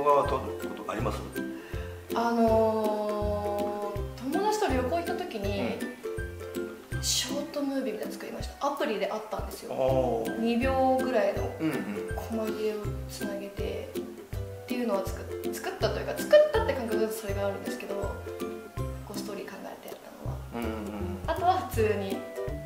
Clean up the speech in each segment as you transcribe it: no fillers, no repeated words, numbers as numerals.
動画は撮ることあります？ 友達と旅行行った時に、ショートムービーみたいなの作りました。アプリであったんですよ。2秒ぐらいの細切れをつなげてっていうのは作ったというか、作ったって感覚だとそれがあるんですけど、こうストーリー考えてやったのは、あとは普通に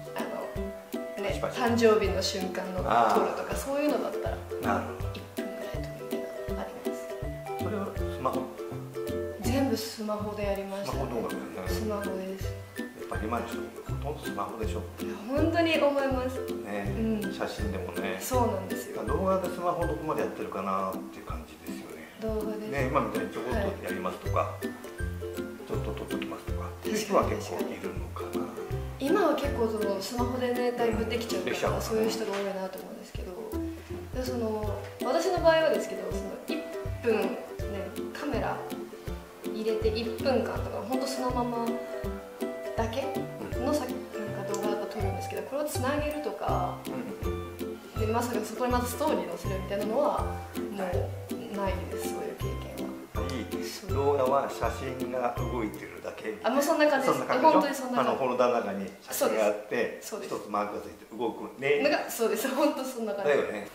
誕生日の瞬間の撮るとか、そういうのだったら1分ぐらい撮るみたいなのあります。 それはスマホ？ 全部スマホでやりましたね。 スマホ動画だよね。 スマホです。 やっぱり今の人ほとんどスマホでしょ。 いや本当に思いますね、写真でもね。 そうなんですよ。 動画でスマホどこまでやってるかなっていう感じですよね。 動画ですね、今みたいにちょこっとやりますとか、ちょっと撮っときますとかっていう人は結構いるのかな。 今は結構スマホでねだいぶできちゃうから、そういう人が多いなと思うんですけど、私の場合はですけど、1分ねカメラ入れて1分間とか本当そのままだけのなんか動画だと撮るんですけど、これをつなげるとかでまさかそこにまずストーリー載せるみたいなのはもうないです。そういう経験は。 動画は写真が動いてるだけ。 もうそんな感じです。本当にそんな感じ。 フォルダの中に写真があって一つマークがついて動くね。 そうです。本当そんな感じ。 だよね。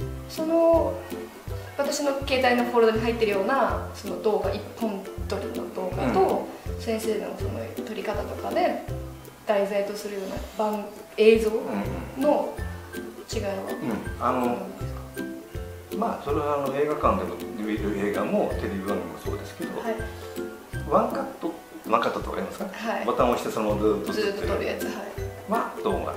私の携帯のフォルダに入ってるようなその動画1本撮りの動画と、先生のその撮り方とかで題材とするような映像の違いはまあそれは映画館で見る映画もテレビ番組もそうですけど、ワンカットとかありますか？ボタンを押してそのままずっと撮るやつは動画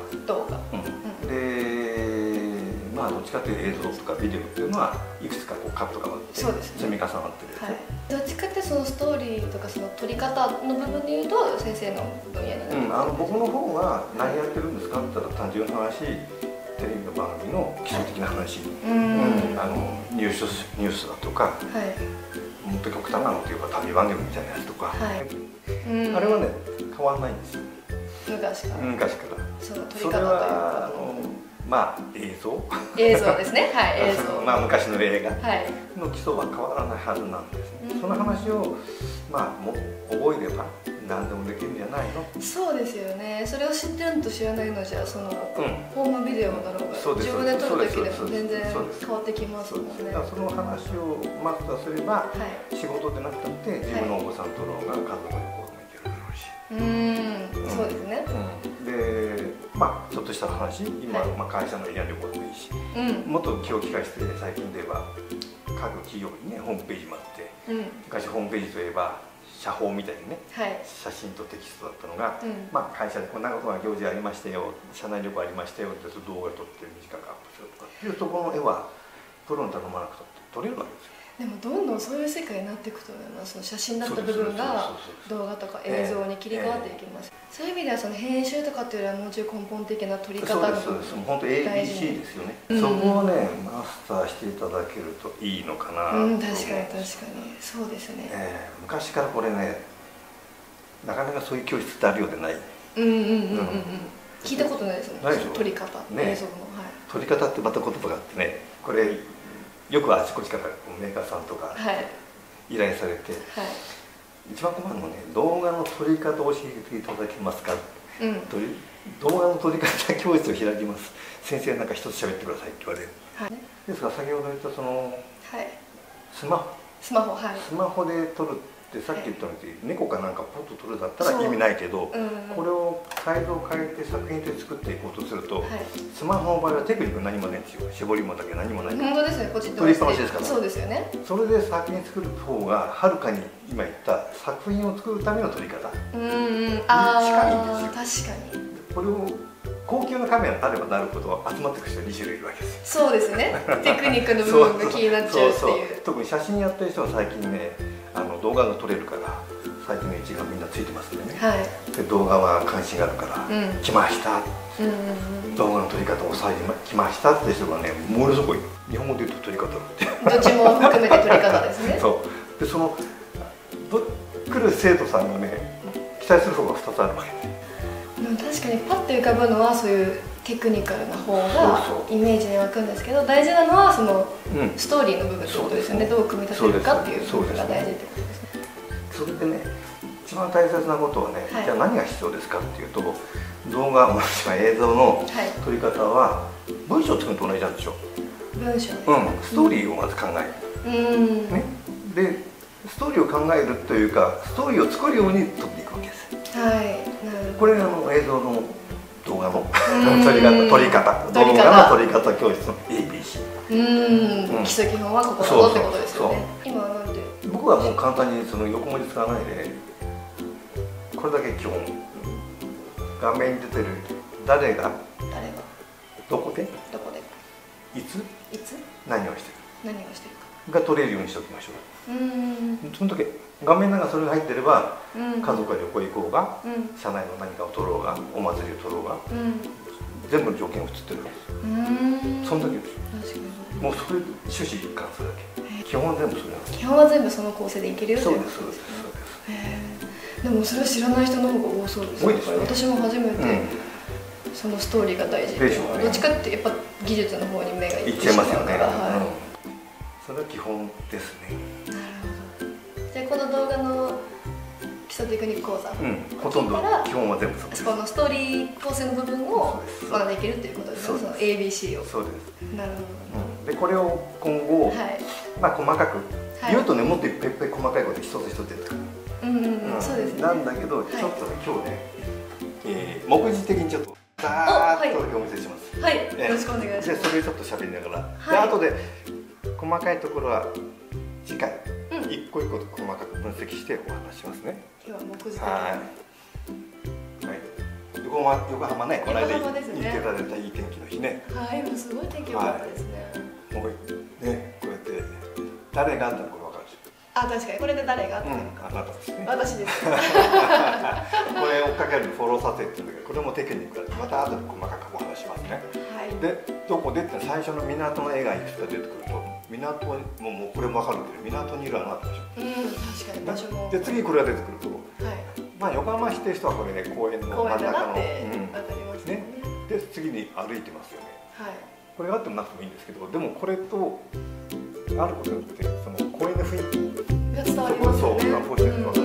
で、まあどっちかというと映像とかビデオっていうのはいくつかこうカットがあって積み重なってるやつ。 どっちかってそのストーリーとかその撮り方の部分でいうと先生の分野になる。 僕の方は何やってるんですかって言ったら単純な話、テレビの番組の基礎的な話、ニュースだとか、もっと極端なのというか旅番組みたいなやつとか、あれはね変わらないんですよ。昔から。 その撮り方というか。 まあ映像ですね。映像。 まあ昔の映画の基礎は変わらないはずなんですね。その話をまあ覚えれば何でもできるんじゃないの？そうですよね。それを知ってるのと知らないのじゃホームビデオだろうが自分で撮る時でも全然変わってきますもんね。 その話をマスターすれば仕事でなくたって自分のお子さんとろうが家族で子供いてるだろうし。 そうですね。 で、まあちょっとした話、今会社のエリア旅行でもいいし、もっと気を利かして最近で言えば各企業にねホームページもあって、昔ホームページといえば写法みたいにね、写真とテキストだったのが、まあ会社でこんなことが行事ありましたよ、社内旅行ありましたよって動画撮って短くアップするとかっていうところの絵はプロに頼まなくたって撮れるわけですよ。 でもどんどんそういう世界になっていくと思います。その写真だった部分が動画とか映像に切り替わっていきます。そういう意味ではその編集とかっていうよりはもうちょい根本的な撮り方が大事。 本当 ABC ですよね。そこをねマスターしていただけるといいのかな。 確かにそうですね。 昔からこれねなかなかそういう教室ってあるようでない。 聞いたことないですもん。撮り方、映像の撮り方ってまた言葉があってね、これよくあちこちからメーカーさんとか依頼されて、一番困るのね、動画の撮り方を教えていただけますか、動画の撮り方教室を開きます、先生なんか一つ喋ってくださいって言われる。ですから先ほど言ったそのスマホで撮るってさっき言ったみたいに猫かなんかポッと撮るだったら意味ないけど、これをサイズを変えて作品として作っていこうとすると、スマホの場合はテクニック何もないんですよ。絞りもだけ何もない。 本当ですね。ポチッと撮りっぱなしですから。 そうですよね。 それで作品作る方がはるかに今言った作品を作るための撮り方に近いんですよ。 確かに。 これを高級なカメラになればなるほど集まってくる人が2種類いるわけですよ。 そうですね。テクニックの部分が気になっちゃうっていう。 特に写真やってる人は最近ね、動画が撮れるから最近の一眼みんなついてますんでね、で動画は関心があるから来ました、動画の撮り方を教えてきましたって人がねものすごい、日本語で言うと撮り方ってどっちも含めて撮り方ですね。 そうで、その来る生徒さんがね期待する方が2つあるわけで、 確かにパッと浮かぶのはそういうテクニカルな方がイメージに湧くんですけど、大事なのはそのストーリーの部分ってことですよね。どう組み立てるかっていう部分が大事ってことですね。 それでね、一番大切なことはね、じゃあ何が必要ですかっていうと、動画もしくは映像の撮り方は文章を作ると同じなんでしょ。 文章です。 ストーリーをまず考える。ね、でストーリーを考えるというか、ストーリーを作るように撮っていくわけです。 はい。 これが映像の動画の撮り方、動画の撮り方教室の ABC。 基礎基本はここだぞってことですよね。今はなんて？ 僕はもう簡単にその横文字使わないで、これだけ基本。画面に出てる誰がどこでいつ何をしてるかが撮れるようにしておきましょう。その時画面の中それが入ってれば、家族が旅行行こうが、社内の何かを撮ろうが、お祭りを撮ろうが、全部の条件が映ってるわけです。その時ですよ。もうそれ趣旨一貫するだけ。基本は全部それなんです。 基本は全部その構成でいけるよっていうことですね。 そうです。 でもそれは知らない人の方が多そうですね。私も初めてそのストーリーが大事。どっちかってやっぱ技術の方に目がいっちゃいますよね。 それは基本ですね。 なるほど。じゃあこの動画の基礎テクニック講座ほとんど基本は全部そうです。 このストーリー構成の部分を学んでいけるっていうことですね。その ABC を。 そうです。 なるほど。でこれを今後まあ細かく言うとね、もっといっぱい細かいこと一つ一つやってくる。 そうですね。 なんだけど、ちょっとね、今日ね、目次的にちょっとざーっとお見せします。 はい、よろしくお願いします。 で、それちょっと喋りながら、で、後で細かいところは次回一個一個と細かく分析してお話しますね。 今日は目次。 はい。横浜ね、この間行っていただいたいい天気の日ね。 はい、もうすごい天気良かったですね。 もうね、こうやって誰があったのか分かるでしょ。 あ、確かにこれで誰があなたですね。 私です。 これ追っかけるフォロー撮影っていうんだけど、これもテクニックだ。また後で細かくお話しますね。で、どこでって最初の港の絵がいくつか出てくると、港もうこれも分かるけど、港にいるなってでしょ。 確かに場所も。 で、次これが出てくると、まあ横浜市っていう人はこれね、公園の真ん中のね。で、次に歩いてますよね。これがあってもなくてもいいんですけど、でもこれとあることによってその公園の雰囲気が伝わりますよね。